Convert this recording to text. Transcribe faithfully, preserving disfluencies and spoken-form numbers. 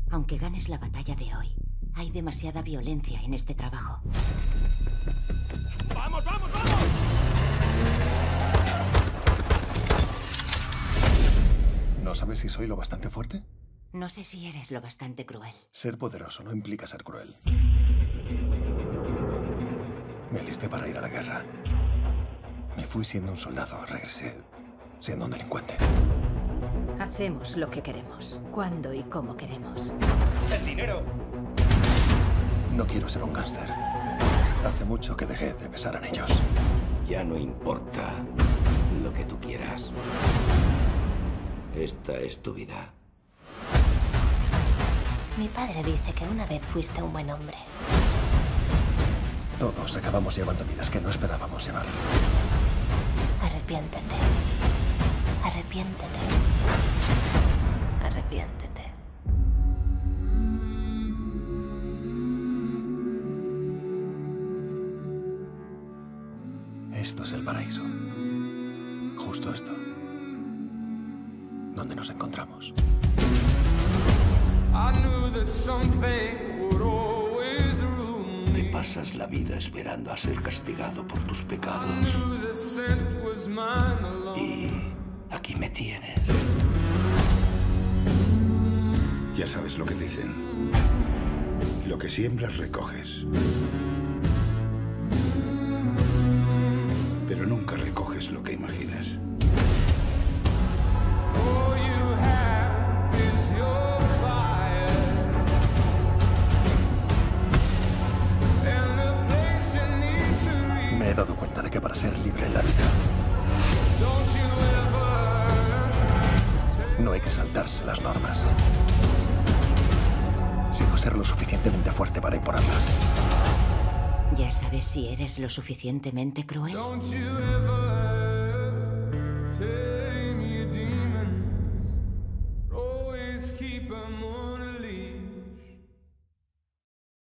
Aunque ganes la batalla de hoy, hay demasiada violencia en este trabajo. ¡Vamos, vamos, vamos! ¿No sabes si soy lo bastante fuerte? No sé si eres lo bastante cruel. Ser poderoso no implica ser cruel. Me alisté para ir a la guerra. Me fui siendo un soldado, regresé siendo un delincuente. Hacemos lo que queremos, cuando y cómo queremos. ¡El dinero! No quiero ser un gángster. Hace mucho que dejé de pensar en ellos. Ya no importa lo que tú quieras. Esta es tu vida. Mi padre dice que una vez fuiste un buen hombre. Todos acabamos llevando vidas que no esperábamos llevar. Arrepiéntete. Arrepiéntete. Arrepiéntete. Esto es el paraíso. Justo esto. Donde nos encontramos. Te pasas la vida esperando a ser castigado por tus pecados. Y aquí me tienes. Ya sabes lo que dicen. Lo que siembras, recoges. Pero nunca recoges lo que imaginas. Me he dado cuenta de que para ser libre en la vida no hay que saltarse las normas, sino ser lo suficientemente fuerte para imponerlas. ¿Ya sabes si eres lo suficientemente cruel? Don't you ever tame your demons. Always keep 'em on.